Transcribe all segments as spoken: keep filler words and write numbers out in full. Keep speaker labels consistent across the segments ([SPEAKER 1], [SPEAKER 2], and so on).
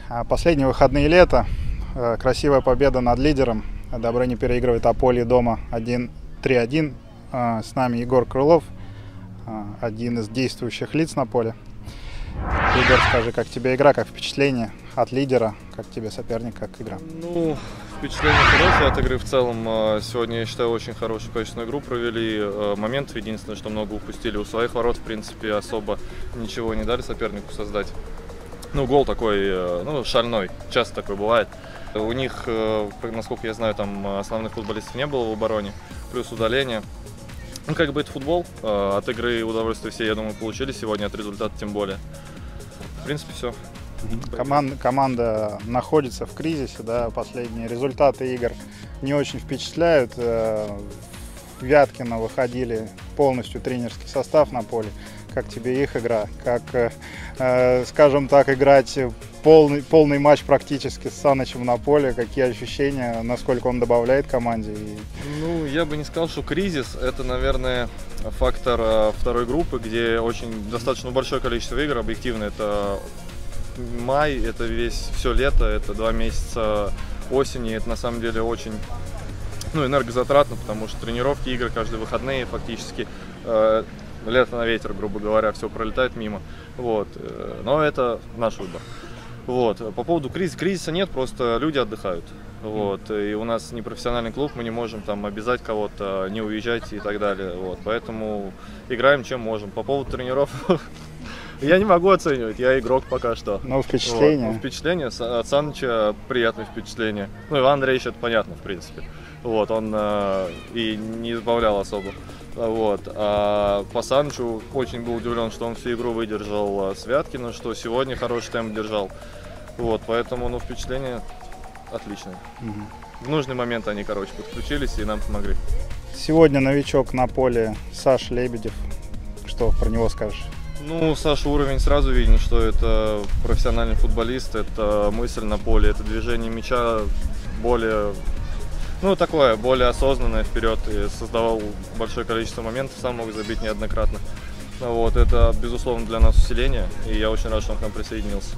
[SPEAKER 1] Последние выходные лета. Красивая победа над лидером. Добрыня переигрывает Аполлий дома три один. С нами Егор Крылов, один из действующих лиц на поле. Егор, скажи, как тебе игра, как впечатление от лидера, как тебе соперник, как игра?
[SPEAKER 2] Ну, впечатление хорошее от игры в целом. Сегодня, я считаю, очень хорошую качественную игру провели. Моментов единственное, что много упустили. У своих ворот, в принципе, особо ничего не дали сопернику создать. Ну, гол такой, ну, шальной, часто такой бывает. У них, насколько я знаю, там основных футболистов не было в обороне, плюс удаление. Ну, как бы это футбол, от игры удовольствие все, я думаю, получили сегодня, от результата тем более. В принципе, все.
[SPEAKER 1] Команда, команда находится в кризисе, да, последние результаты игр не очень впечатляют. Вяткина выходили полностью тренерский состав на поле. Как тебе их игра? Как, э, скажем так, играть полный, полный матч практически с Санычем на поле? Какие ощущения, насколько он добавляет команде?
[SPEAKER 2] Ну, я бы не сказал, что кризис. Это, наверное, фактор второй группы, где очень достаточно большое количество игр. Объективно, это май, это весь все лето, это два месяца осени. Это на самом деле очень, ну, энергозатратно, потому что тренировки, игры каждые выходные фактически. Э, Лето на ветер, грубо говоря, все пролетает мимо. Вот. Но это наш выбор. Вот. По поводу кризиса, кризиса нет, просто люди отдыхают. Вот. И у нас не профессиональный клуб, мы не можем там обязать кого-то не уезжать и так далее. Вот. Поэтому играем чем можем. По поводу тренеров, я не могу оценивать, я игрок пока что.
[SPEAKER 1] Ну, впечатление.
[SPEAKER 2] Вот. Впечатление от Саныча приятное впечатление. Ну, Иван Андреевич, это понятно, в принципе. Вот. Он э, и не избавлял особо. Вот. А по Санычу очень был удивлен, что он всю игру выдержал с Вяткиным, что сегодня хороший темп держал. Вот. Поэтому, ну, впечатление отличное. Угу. В нужный момент они, короче, подключились и нам помогли.
[SPEAKER 1] Сегодня новичок на поле Саша Лебедев. Что про него скажешь?
[SPEAKER 2] Ну, Саша уровень сразу виден, что это профессиональный футболист, это мысль на поле, это движение мяча более... Ну, такое, более осознанное вперед, и создавал большое количество моментов, сам мог забить неоднократно. Вот, это, безусловно, для нас усиление, и я очень рад, что он к нам присоединился.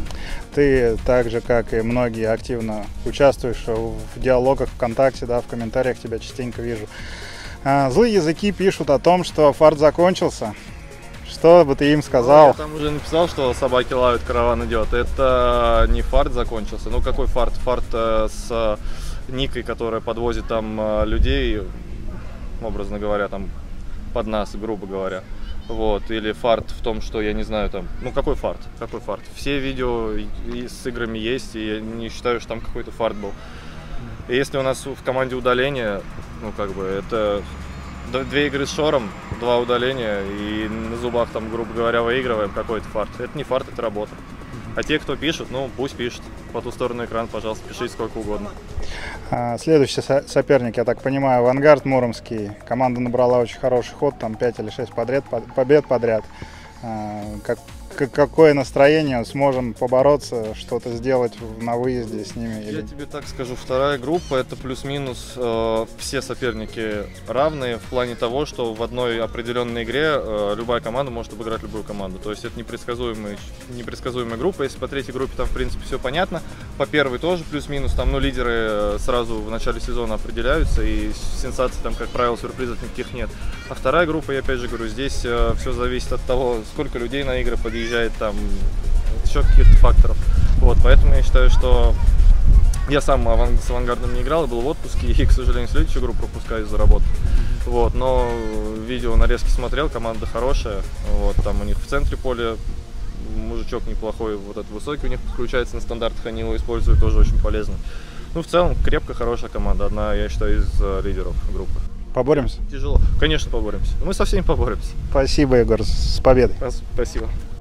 [SPEAKER 1] Ты, так же, как и многие, активно участвуешь в диалогах ВКонтакте, да, в комментариях тебя частенько вижу. Злые языки пишут о том, что фарт закончился. Что бы ты им сказал?
[SPEAKER 2] Ну, я там уже написал, что собаки лают, караван идет. Это не фарт закончился. Ну, какой фарт? Фарт э, с... Никой, которая подвозит там людей, образно говоря, там под нас, грубо говоря. Вот. Или фарт в том, что я не знаю там. Ну какой фарт? Какой фарт? Все видео и с играми есть, и я не считаю, что там какой-то фарт был. И если у нас в команде удаление, ну как бы это две игры с Шором, два удаления, и на зубах там, грубо говоря, выигрываем, какой-то фарт. Это не фарт, это работа. А те, кто пишет, ну пусть пишет. По ту сторону экрана, пожалуйста, пишите сколько угодно.
[SPEAKER 1] Следующий соперник, я так понимаю, Авангард Муромский. Команда набрала очень хороший ход, там пять или шесть подряд, побед подряд. Как, какое настроение? Сможем побороться, что-то сделать на выезде с ними?
[SPEAKER 2] Я
[SPEAKER 1] или...
[SPEAKER 2] тебе так скажу, вторая группа, это плюс-минус э, все соперники равные в плане того, что в одной определенной игре э, любая команда может обыграть любую команду. То есть это непредсказуемая, непредсказуемая группа. Если по третьей группе там в принципе все понятно, по первой тоже плюс-минус, там, ну, лидеры сразу в начале сезона определяются, и сенсаций там, как правило, сюрпризов никаких нет. А вторая группа, я опять же говорю, здесь э, все зависит от того, сколько людей на игры подъезжает, там еще каких-то факторов. Вот, поэтому я считаю, что я сам с Авангардом не играл, был в отпуске и, к сожалению, следующую игру пропускаю из-за работы. Вот, но видео нарезки смотрел, команда хорошая. Вот, там у них в центре поля мужичок неплохой, вот этот высокий у них подключается на стандартах, они его используют, тоже очень полезно. Ну, в целом, крепкая, хорошая команда, одна, я считаю, из лидеров группы.
[SPEAKER 1] Поборемся?
[SPEAKER 2] Тяжело. Конечно, поборемся. Мы со всеми поборемся.
[SPEAKER 1] Спасибо, Егор, с победой.
[SPEAKER 2] Спасибо.